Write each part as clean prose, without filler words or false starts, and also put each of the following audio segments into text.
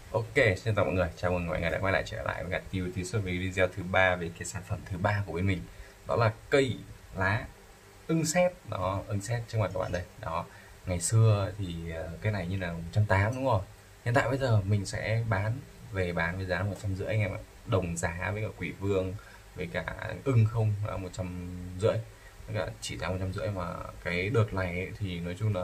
Ok, xin chào mọi người, chào mừng mọi người đã quay lại trở lại với cả Tiêu Tí Xuất với video thứ ba về cái sản phẩm thứ ba của bên mình. Đó là cây lá ưng sét, đó, ưng sét trước mặt các bạn đây. Đó, ngày xưa thì cái này như là 180 đúng không? Hiện tại bây giờ mình sẽ bán với giá 150 anh em ạ. Đồng giá với cả Quỷ Vương với cả ưng không là 150. Với cả chỉ giá 150 mà cái đợt này ấy, thì nói chung là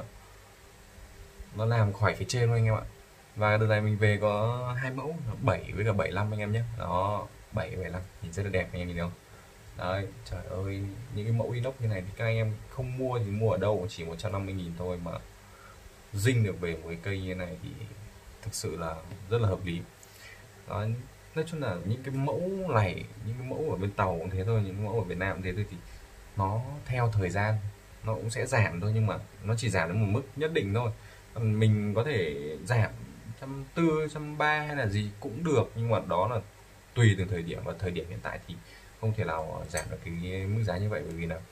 nó làm khỏi phía trên luôn anh em ạ. Và đợt này mình về có hai mẫu 7 với cả 75 anh em nhé. Đó, 7 75 nhìn rất là đẹp anh em nhìn thấy không? Đấy, trời ơi, những cái mẫu inox như này thì các anh em không mua thì mua ở đâu chỉ 150.000 thôi mà dinh được về một cái cây như này thì thực sự là rất là hợp lý. Đó, nói chung là những cái mẫu này, những cái mẫu ở bên Tàu cũng thế thôi, những mẫu ở Việt Nam cũng thế thôi thì nó theo thời gian nó cũng sẽ giảm thôi, nhưng mà nó chỉ giảm đến một mức nhất định thôi. Còn mình có thể giảm 140, 130 hay là gì cũng được, nhưng mà đó là tùy từng thời điểm, và thời điểm hiện tại thì không thể nào giảm được cái mức giá như vậy, bởi vì là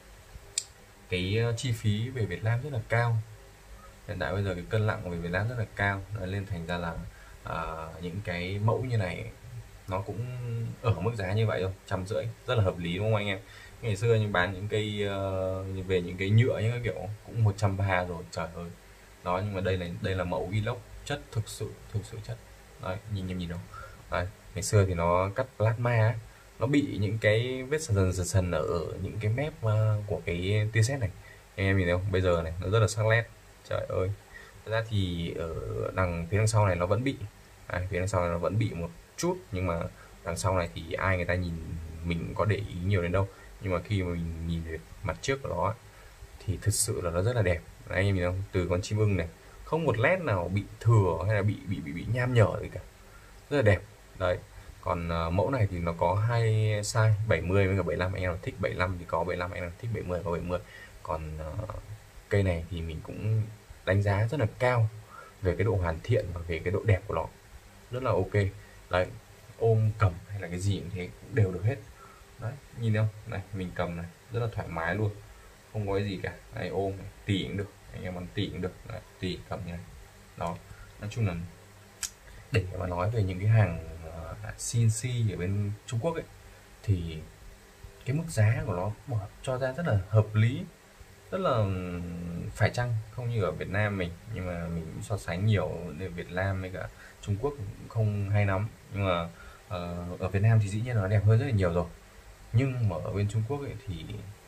cái chi phí về Việt Nam rất là cao. Hiện tại bây giờ cái cân nặng của người Việt Nam rất là cao, nên thành ra là những cái mẫu như này nó cũng ở mức giá như vậy thôi, 150 rất là hợp lý đúng không anh em? Ngày xưa nhưng bán những cây về những cái nhựa những cái kiểu cũng 130 rồi, trời ơi. Đó, nhưng mà đây là mẫu inox chất thực sự chất. Đấy, nhìn em nhìn đâu. Đấy, ngày xưa thì nó cắt plasma á, nó bị những cái vết sần sần ở những cái mép của cái tia sét này. Anh em nhìn thấy không? Bây giờ này nó rất là sắc nét. Trời ơi. Thật ra thì ở phía đằng sau này nó vẫn bị. Phía đằng sau này nó vẫn bị một chút, nhưng mà đằng sau này thì ai người ta nhìn mình cũng có để ý nhiều đến đâu, nhưng mà khi mà mình nhìn về mặt trước của nó thì thực sự là nó rất là đẹp. Đấy, anh em nhìn không, từ con chim ưng này không một led nào bị thừa hay là bị nham nhở gì cả, rất là đẹp. Đấy, còn mẫu này thì nó có hai size 70 với cả 75, anh em nào thích 75 thì có 75, anh em nào thích 70 có 70. Còn cây này thì mình cũng đánh giá rất là cao về cái độ hoàn thiện và về cái độ đẹp của nó, rất là ok. Đấy, ôm cầm hay là cái gì cũng thế cũng đều được hết. Đấy, nhìn không, này mình cầm này rất là thoải mái luôn, không có cái gì cả. Đây, ôm này, tỉ cũng được, anh em ăn tỉ cũng được. Đấy, tỉ cầm như này. Đó, nói chung là để mà nói về những cái hàng CNC ở bên Trung Quốc ấy thì cái mức giá của nó cho ra rất là hợp lý, rất là phải chăng, không như ở Việt Nam mình. Nhưng mà mình cũng so sánh nhiều ở Việt Nam với cả Trung Quốc cũng không hay lắm, nhưng mà ở Việt Nam thì dĩ nhiên là nó đẹp hơn rất là nhiều rồi, nhưng mà ở bên Trung Quốc ấy thì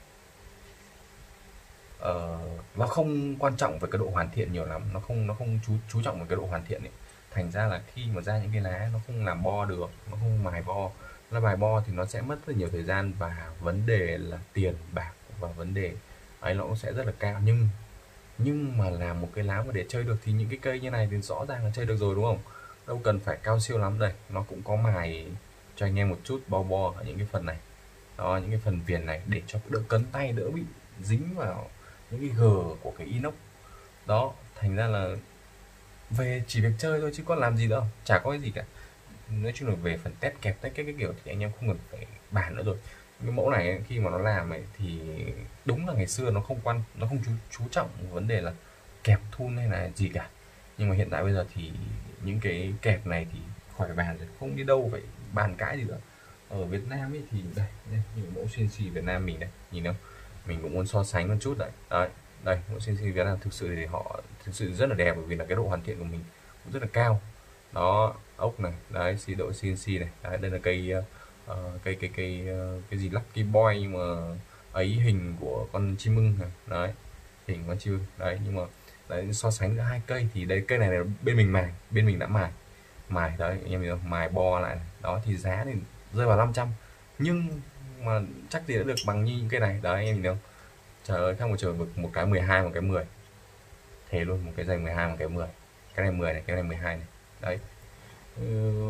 Ờ, nó không quan trọng về cái độ hoàn thiện nhiều lắm, nó không chú trọng về cái độ hoàn thiện ấy. Thành ra là khi mà ra những cái lá nó không làm bo được, nó không mài bo. Nó mài bo thì nó sẽ mất rất nhiều thời gian, và vấn đề là tiền bạc và vấn đề ấy nó cũng sẽ rất là cao. Nhưng mà làm một cái lá mà để chơi được thì những cái cây như này thì rõ ràng là chơi được rồi đúng không? Đâu cần phải cao siêu lắm. Đây, nó cũng có mài cho anh em một chút bo bo ở những cái phần này. Đó, những cái phần viền này để cho đỡ cấn tay, đỡ bị dính vào những cái gờ của cái inox. Đó, thành ra là về chỉ việc chơi thôi chứ có làm gì đâu, chả có cái gì cả. Nói chung là về phần test kẹp test cái kiểu thì anh em không cần phải bàn nữa rồi. Cái mẫu này ấy, khi mà nó làm ấy thì đúng là ngày xưa nó không chú trọng vấn đề là kẹp thun hay là gì cả, nhưng mà hiện tại bây giờ thì những cái kẹp này thì khỏi bàn rồi, không đi đâu phải bàn cãi gì nữa. Ở Việt Nam ấy thì đây những mẫu CNC Việt Nam mình đây, nhìn không, mình cũng muốn so sánh một chút đấy. Đấy, đây mẫu CNC Việt Nam thực sự thì họ thực sự rất là đẹp, bởi vì là cái độ hoàn thiện của mình cũng rất là cao. Đó, ốc này, đấy, xí độ CNC này, đấy, đây là cây cái gì Lucky Boy, nhưng mà ấy hình của con chim ưng này, đấy, hình con chim ưng đấy. Nhưng mà đấy, so sánh giữa hai cây thì đây, cây này là bên mình mài, bên mình đã mài mài đấy, anh em hiểu không? Mài bo lại này. Đó thì giá thì rơi vào 500, nhưng mà chắc gì đã được bằng như những cái này đấy, anh em nhìn không? Trời ơi, khác một trời vực, một cái 12 một cái 10, thế luôn, một cái dày 12 một cái 10, cái này 10 này, cái này 12 này. Đấy. Ừ,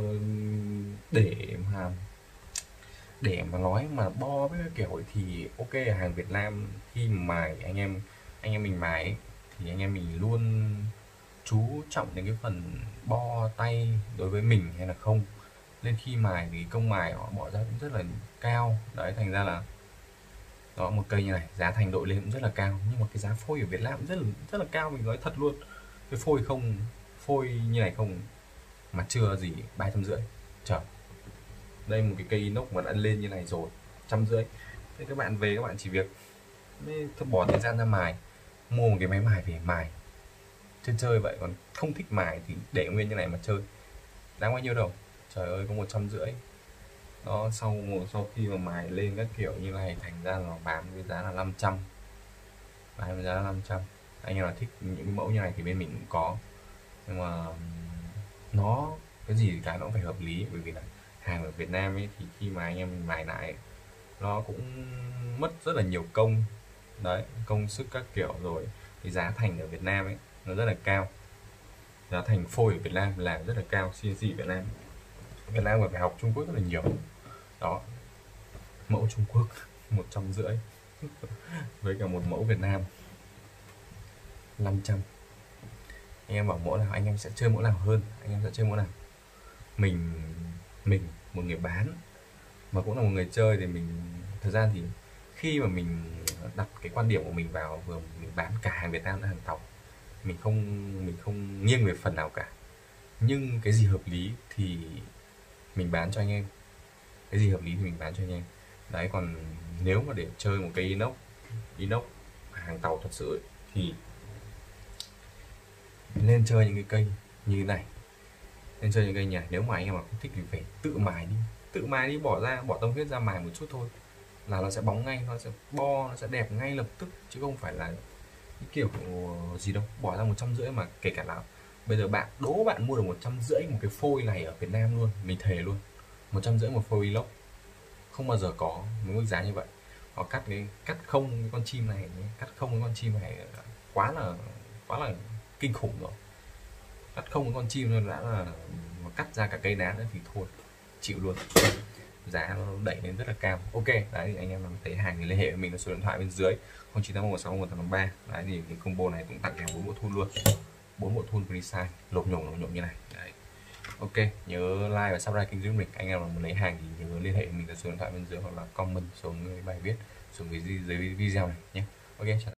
để mà nói mà bo với cái kiểu ấy thì ok, hàng Việt Nam khi mà mài anh em mình mài ấy, thì anh em mình luôn chú trọng đến cái phần bo tay đối với mình hay là không, nên khi mài thì công mài họ bỏ ra cũng rất là cao. Đấy, thành ra là đó, một cây như này giá thành đội lên cũng rất là cao, nhưng mà cái giá phôi ở Việt Nam cũng rất là cao, mình nói thật luôn. Cái phôi như này không mà chưa gì 350. Trời, đây một cái cây inox mà đã lên như này rồi 150. Thế các bạn về các bạn chỉ việc bỏ thời gian ra mài, mua một cái máy mài về mài chơi chơi vậy, còn không thích mài thì để nguyên như này mà chơi, đáng bao nhiêu đâu. Trời ơi, có 150 đó. Sau khi mà mài lên các kiểu như này thành ra là bán với giá là 500, bán với giá là 500. Anh em nào thích những cái mẫu như này thì bên mình cũng có, nhưng mà nó cái gì cái nó cũng phải hợp lý, bởi vì là hàng ở Việt Nam ấy thì khi mà anh em mài lại nó cũng mất rất là nhiều công đấy, công sức các kiểu, rồi cái giá thành ở Việt Nam ấy nó rất là cao, giá thành phôi ở Việt Nam làm rất là cao. CNC Việt Nam còn phải học Trung Quốc rất là nhiều đó. Mẫu Trung Quốc 150 với cả một mẫu Việt Nam 500. Anh em bảo mẫu nào anh em sẽ chơi mẫu nào hơn, anh em sẽ chơi mẫu nào? Mình một người bán mà cũng là một người chơi thì mình, thời gian thì khi mà mình đặt cái quan điểm của mình vào, vừa mình bán cả hàng Việt Nam lẫn hàng tàu, mình không nghiêng về phần nào cả, nhưng cái gì hợp lý thì mình bán cho anh em, cái gì hợp lý thì mình bán cho anh em đấy. Còn nếu mà để chơi một cái inox hàng tàu thật sự ấy, thì nên chơi những cái cây như thế này, nên chơi những cây nhỉ. Nếu mà anh em mà không thích thì phải tự mài đi, bỏ tâm huyết ra mài một chút thôi là nó sẽ bóng ngay, nó sẽ bo, nó sẽ đẹp ngay lập tức, chứ không phải là cái kiểu gì đâu bỏ ra 150. Mà kể cả là bây giờ bạn mua được 150 một cái phôi này ở Việt Nam luôn, mình thề luôn, 150 một phôi inox không bao giờ có một mức giá như vậy. Họ cắt không cái con chim này, quá là kinh khủng rồi. Cắt không cái con chim đã là mà cắt ra cả cây đá nữa thì thôi chịu luôn, giá nó đẩy lên rất là cao. Ok đấy, thì anh em thấy hàng thì liên hệ với mình là số điện thoại bên dưới 0981611853. Đấy thì cái combo này cũng tặng kèm 4 bộ thun luôn, 4 bộ thun free size lộp nhổm như này đấy. Ok, nhớ like và subscribe kênh giúp mình. Anh em mà muốn lấy hàng thì nhớ liên hệ mình là số điện thoại bên dưới hoặc là comment xuống bài viết, xuống dưới video này nhé. Ok, chào.